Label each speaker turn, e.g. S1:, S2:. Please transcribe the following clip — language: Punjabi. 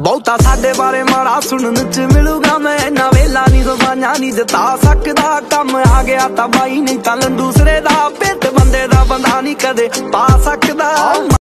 S1: ਬਹੁਤਾ ਸਾਡੇ ਬਾਰੇ ਮਾੜਾ ਸੁਣਨ ਚ ਮਿਲੂਗਾ, ਮੈਂ ਇੰਨਾ ਵੇਲਾ ਨਹੀਂ ਜ਼ਬਾਨਾਂ ਨਹੀਂ ਜਤਾ ਸਕਦਾ। ਕੰਮ ਆ ਗਿਆ ਤਾਂ ਬਾਈ ਨਹੀਂ ਤਾਂ ਦੂਸਰੇ ਦਾ, ਪਿੱਟ ਬੰਦੇ ਦਾ ਬੰਦਾ ਨਹੀਂ ਕਦੇ ਪਾ ਸਕਦਾ।